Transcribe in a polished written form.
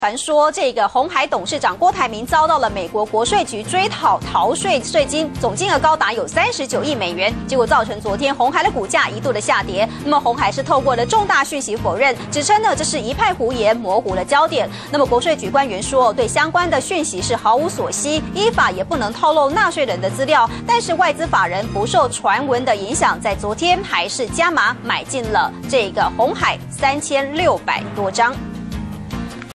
传说这个鸿海董事长郭台铭遭到了美国国税局追讨逃税税金，总金额高达有39亿美元，结果造成昨天鸿海的股价一度的下跌。那么鸿海是透过了重大讯息否认，指称呢这是一派胡言，模糊了焦点。那么国税局官员说，对相关的讯息是毫无所悉，依法也不能透露纳税人的资料。但是外资法人不受传闻的影响，在昨天还是加码买进了这个鸿海3600多张。